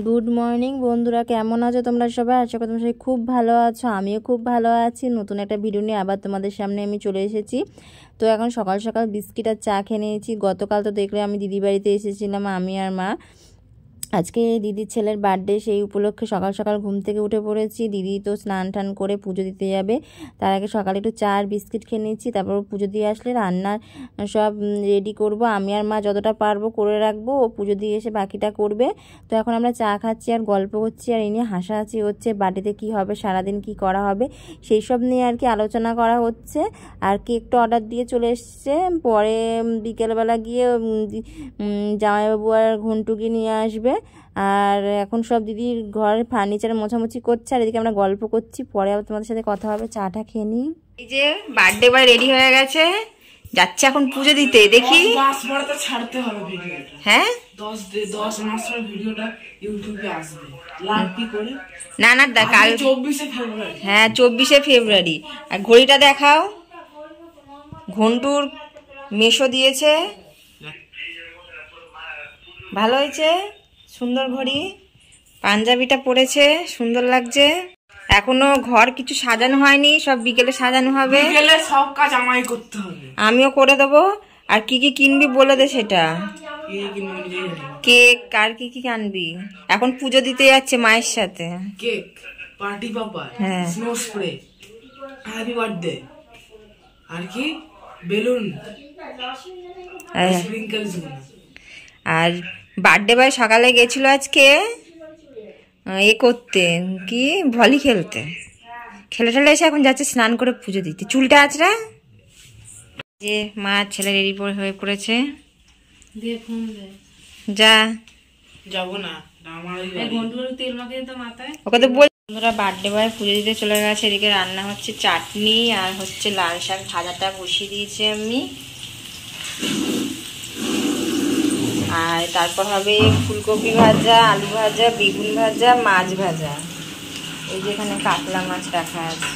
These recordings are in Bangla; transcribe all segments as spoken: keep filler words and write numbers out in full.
গুড মর্নিং বন্ধুরা, কেমন আছো তোমরা সবাই? আশা করি তোমরা সবাই খুব ভালো আছো। আমিও খুব ভালো আছি। নতুন একটা ভিডিও নিয়ে আবার তোমাদের সামনে আমি চলে এসেছি। তো এখন সকাল সকাল বিস্কিট আর চা খেয়ে নিয়েছি। গতকাল তো দেখলে আমি দিদি বাড়িতে এসেছিলাম, আমি আর মা। আজকে দিদির ছেলের বার্থডে, সেই উপলক্ষে সকাল সকাল ঘুম থেকে উঠে পড়েছি। দিদি তো স্নান টান করে পুজো দিতে যাবে, তার আগে সকালে একটু চা আর বিস্কিট খেয়ে নিয়েছি। তারপর পুজো দিয়ে আসলে রান্নার সব রেডি করব। আমি আর মা যতটা পারবো করে রাখবো, ও পুজো দিয়ে এসে বাকিটা করবে। তো এখন আমরা চা খাচ্ছি আর গল্প করছি, আর এই নিয়ে হাসাহাসি হচ্ছে। বার্থডেতে কী হবে, সারাদিন কি করা হবে, সেই সব নিয়ে আর কি আলোচনা করা হচ্ছে। আর কেকটা অর্ডার দিয়ে চলে এসছে, পরে বিকেলবেলা গিয়ে জামাইবাবু আর ঘন্টুকে নিয়ে আসবে। আর এখন সব দিদির ঘরের ফার্নিচার মোছামুছি করছে, আর এদিকে আমরা গল্প করছি। পরে আবার তোমাদের সাথে কথা হবে। চাটা খেয়ে নিই। এই যে বার্থডে বয় রেডি হয়ে গেছে, যাচ্ছে এখন পুজো দিতে। দেখি ছাড়তে হবে ভিডিওটা। হ্যাঁ, দশ দশ মাস পর ভিডিওটা ইউটিউবে আসবে লাইভ করে। না না কাল চব্বিশে ফেব্রুয়ারি। হ্যাঁ, চব্বিশে ফেব্রুয়ারি। আর ঘড়িটা দেখাও, ঘন্টুর মেশো দিয়েছে, ভালো হয়েছে, সুন্দর ঘড়ি। পাঞ্জাবিটা পরেছে, সুন্দর লাগছে। এখনো ঘর কিছু সাজানো হয়নি, সব বিকেলে সাজানো হবে। বিকেলে সব কাজ আমায় করতে হবে, আমিও করে দেবো। আর কি কি কিনবি বলে দে সেটা। কেক আর কি কি আনবি? এখন পুজো দিতে যাচ্ছে মায়ের সাথে। কেক, পার্টি পেপার, হ্যাঁ, স্নো স্প্রে, হ্যাপি বার্থডে, আর কি বেলুন, স্প্রিংকেলস। আর বার্থডে বয় সকালে গেছিল আজকে এ করতে, কি ভলি খেলতে। খেলে ঠেলে এসে এখন যাচ্ছে স্নান করে পুজো দিতে। চুলটা আছড়া। যে মা ছেলে রেডি হয়ে পড়েছে। যা যাবো না, ওকে তো বল। বন্ধুরা, বার্থডে বয় পুজো দিতে চলে গেছে। এদিকে রান্না হচ্ছে চাটনি আর হচ্ছে লাল শাক ভাজাটা বসিয়ে দিয়েছি আমি। আর তারপর হবে ফুলকপি ভাজা, আলু ভাজা, বেগুন ভাজা, মাছ ভাজা। এই যে এখানে কাতলা মাছ রাখা আছে।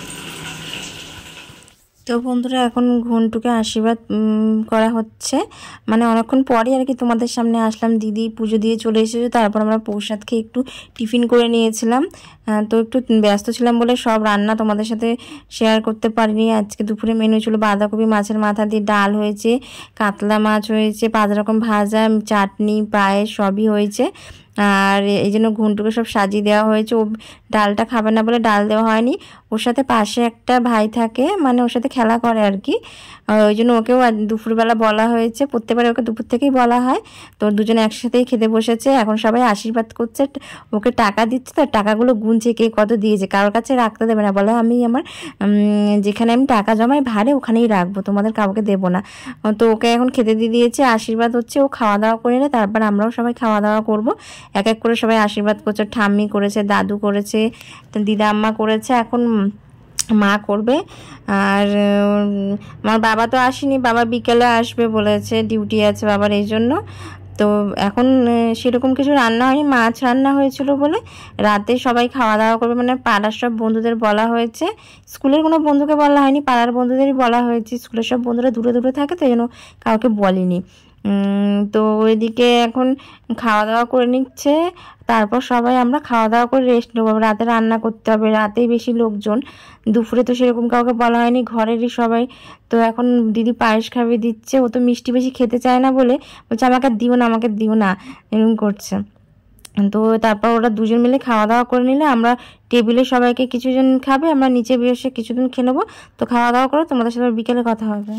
তো বন্ধুরা, এখন ঘন্টুকে আশীর্বাদ করা হচ্ছে, মানে অনেকক্ষণ পরে আর কি তোমাদের সামনে আসলাম। দিদি পুজো দিয়ে চলে এসেছে, তারপর আমরা প্রসাদ খেয়ে একটু টিফিন করে নিয়েছিলাম। তো একটু ব্যস্ত ছিলাম বলে সব রান্না তোমাদের সাথে শেয়ার করতে পারিনি। আজকে দুপুরে মেনু ছিল বাঁধাকপি মাছের মাথা দিয়ে ডাল হয়েছে, কাতলা মাছ হয়েছে, পাঁচ রকম ভাজা, চাটনি, পায়েস সবই হয়েছে। আর এই জন্য ঘন্টুকে সব সাজিয়ে দেওয়া হয়েছে। ও ডালটা খাবে না বলে ডাল দেওয়া হয়নি। ওর সাথে পাশে একটা ভাই থাকে, মানে ওর সাথে খেলা করে আর কি, ওই জন্য ওকেও দুপুরবেলা বলা হয়েছে। প্রত্যেকবার ওকে দুপুর থেকেই বলা হয়। তো দুজনে একসাথেই খেতে বসেছে। এখন সবাই আশীর্বাদ করছে, ওকে টাকা দিচ্ছে। তো টাকাগুলো গুনছে কে কত দিয়েছে, কারোর কাছে রাখতে দেবে না। বলে আমি আমার যেখানে আমি টাকা জমাই ভাড়ে ওখানেই রাখবো, তোমাদের কাউকে দেবো না। তো ওকে এখন খেতে দিয়ে দিয়েছে, আশীর্বাদ হচ্ছে। ও খাওয়া দাওয়া করে নেয়, তারপর আমরাও সবাই খাওয়া দাওয়া করবো। এক এক করে সবাই আশীর্বাদ করছে। ঠাম্মি করেছে, দাদু করেছে, দিদা আম্মা করেছে, এখন মা করবে। আর আমার বাবা তো আসেনি, বাবা বিকেলে আসবে বলেছে, ডিউটি আছে বাবার, এই জন্য। তো এখন সেরকম কিছু রান্না হয়নি, মাছ রান্না হয়েছিল বলে। রাতে সবাই খাওয়া দাওয়া করবে, মানে পাড়ার সব বন্ধুদের বলা হয়েছে। স্কুলের কোনো বন্ধুকে বলা হয়নি, পাড়ার বন্ধুদেরই বলা হয়েছে। স্কুলের সব বন্ধুরা দূরে দূরে থাকে, তো এই জন্য কাউকে বলিনি। তো ওইদিকে এখন খাওয়া দাওয়া করে নিচ্ছে, তারপর সবাই আমরা খাওয়া দাওয়া করে রেস্ট নেবো। রাতে রান্না করতে হবে, রাতেই বেশি লোকজন। দুপুরে তো সেরকম কাউকে বলা হয়নি, ঘরেরই সবাই। তো এখন দিদি পায়েস খাবে দিচ্ছে। ও তো মিষ্টি বেশি খেতে চায় না বলে বলছে আমাকে দিও না, আমাকে দিও না, এরকম করছে। তো তারপর ওরা দুজন মিলে খাওয়া দাওয়া করে নিলে আমরা টেবিলে সবাইকে কিছুজন খাবে, আমরা নিচে বসে কিছুদিন খেয়ে নেবো। তো খাওয়া দাওয়া করে তোমাদের সাথে বিকেলে কথা হবে।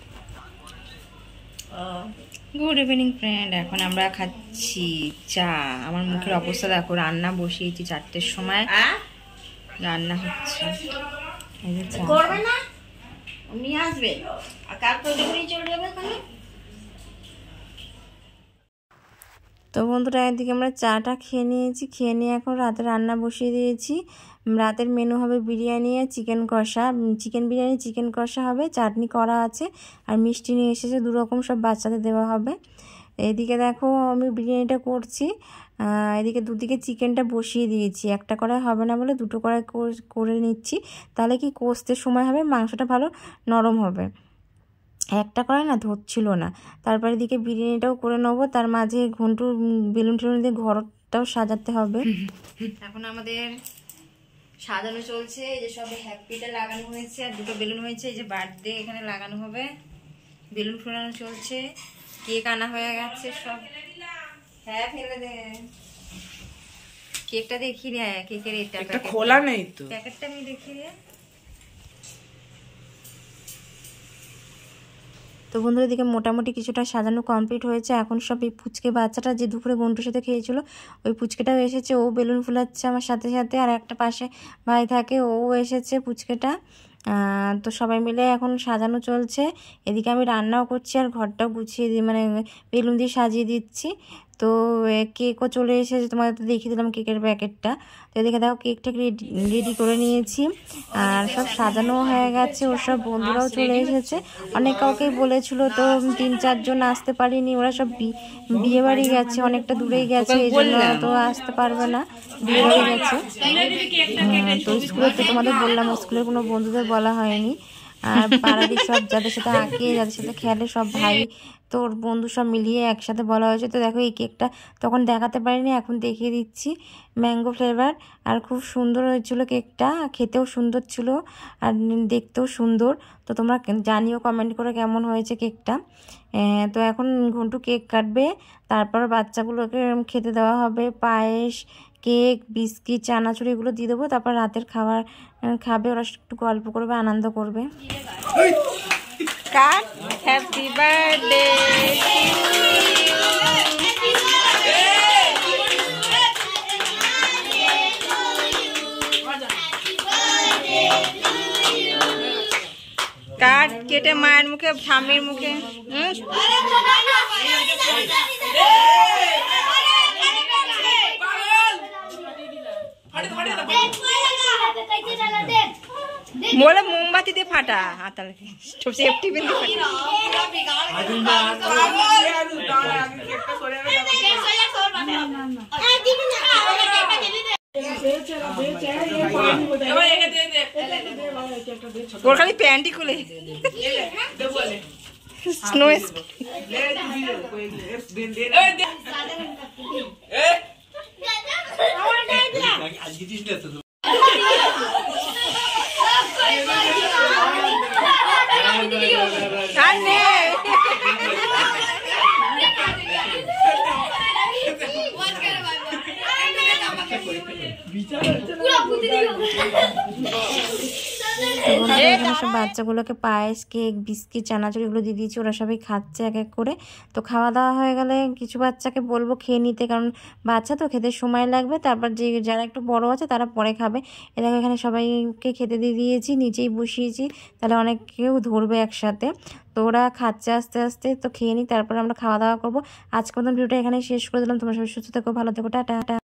গুড ইভিনিং ফ্রেন্ড, এখন আমরা খাচ্ছি চা। আমার মুখের অবস্থা দেখো, রান্না বসিয়েছি চারটের সময়, রান্না হচ্ছে। তো বন্ধুরা, একদিকে আমরা চাটা খেয়ে নিয়েছি, খেয়ে নিয়ে এখন রাতে রান্না বসিয়ে দিয়েছি। রাতের মেনু হবে বিরিয়ানি আর চিকেন কষা। চিকেন বিরিয়ানি, চিকেন কষা হবে, চাটনি করা আছে, আর মিষ্টি নিয়ে এসেছে দুরকম, সব বাচ্চাদের দেওয়া হবে। এদিকে দেখো আমি বিরিয়ানিটা করছি, এদিকে দুদিকে চিকেনটা বসিয়ে দিয়েছি। একটা কড়াই হবে না বলে দুটো কড়াই করে নিচ্ছি, তাহলে কি কষতে সময় হবে, মাংসটা ভালো নরম হবে। একটা কড়াই না ধরছিল না। তারপরে এদিকে বিরিয়ানিটাও করে নেবো, তার মাঝে ঘন্টুর বেলুন টেলুন দিয়ে ঘর ঘরটাও সাজাতে হবে। এখন আমাদের সাজানো চলছে, এই যে সব হ্যাপিটা লাগানো হয়েছে আর দুটো বেলুন হয়েছে, এই যে বার্থডে এখানে লাগানো হবে, বেলুন ফোলানো চলছে, কেক আনা হয়ে গেছে সব। হ্যাঁ ফেলে দে, কেকটা দেখি রে, কেকের এটা খোলা নেই তো, প্যাকেটটা আমি দেখি রে। তো বন্ধুদের দিকে মোটামুটি কিছুটা সাজানো কমপ্লিট হয়েছে। এখন সব এই পুচকে বাচ্চাটা যে দুপুরে গন্টুর সাথে খেয়েছিল ওই পুচকেটাও এসেছে, ও বেলুন ফুলাচ্ছে আমার সাথে সাথে। আর একটা পাশে ভাই থাকে, ও এসেছে পুচকেটা। তো সবাই মিলে এখন সাজানো চলছে। এদিকে আমি রান্নাও করছি আর ঘরটাও গুছিয়ে দিই, মানে বেলুন দিয়ে সাজিয়ে দিচ্ছি। তো কেকও চলে এসেছে, তোমাদের তো দেখিয়ে দিলাম কেকের প্যাকেটটা। তো এদিকে দেখো কেকটা রেডি রেডি করে নিয়েছি আর সব সাজানো হয়ে গেছে। ওর সব বন্ধুরাও চলে এসেছে, অনেক কাউকেই বলেছিল, তো তিন চারজন আসতে পারিনি, ওরা সব বিয়ে বাড়ি গেছে, অনেকটা দূরেই গেছে, এই জন্য তো আসতে পারবে না, বিয়ে বাড়ি গেছে। তো স্কুলে তো তোমাদের বললাম, স্কুলের কোনো বন্ধুদের বলা হয়নি। আর পাড়ারই সব যাদের সাথে আঁকে, যাদের সাথে খেলে সব ভাই তোর বন্ধু সব মিলিয়ে একসাথে বলা হয়েছে। তো দেখো এই কেকটা তখন দেখাতে পারিনি, এখন দেখিয়ে দিচ্ছি, ম্যাঙ্গো ফ্লেভার। আর খুব সুন্দর হয়েছিল কেকটা, খেতেও সুন্দর ছিল আর দেখতেও সুন্দর। তো তোমরা জানিও কমেন্ট করে কেমন হয়েছে কেকটা। তো এখন ঘন্টু কেক কাটবে, তারপর বাচ্চাগুলোকে খেতে দেওয়া হবে, পায়েস, কেক, বিস্কিট, চানাচুর এগুলো দিয়ে দেবো। তারপর রাতের খাবার খাবে, ওরা একটু গল্প করবে, আনন্দ করবে। কাট, হ্যাপি বার্থডে। কাট কেটে মায়ের মুখে, স্বামীর মুখে। বলে মোমবাতি দিয়ে ফাটা, হাতালে সেফটি পিন দিয়ে ফাটা। ওর খালি প্যান্টই খুলে স্নো সব বাচ্চাগুলোকে পায়েস, কেক, বিস্কিট, চানাচুর এগুলো দিয়ে দিয়েছি, ওরা সবাই খাচ্ছে এক এক করে। তো খাওয়া দাওয়া হয়ে গেলে কিছু বাচ্চাকে বলবো খেয়ে নিতে, কারণ বাচ্চা তো খেতে সময় লাগবে। তারপর যে যারা একটু বড় আছে তারা পরে খাবে। এদিকে এখানে সবাইকে খেতে দিয়ে দিয়েছি, নিচেই বসিয়েছি, তাহলে অনেক কেউ ধরবে একসাথে। তো ওরা খাচ্ছে আস্তে আস্তে, তো খেয়ে নিই, তারপর আমরা খাওয়া দাওয়া করবো। আজকের মতন ভিডিওটা এখানে শেষ করে দিলাম। তোমরা সবাই সুস্থ থেকো, ভালো থেকো, টাটা।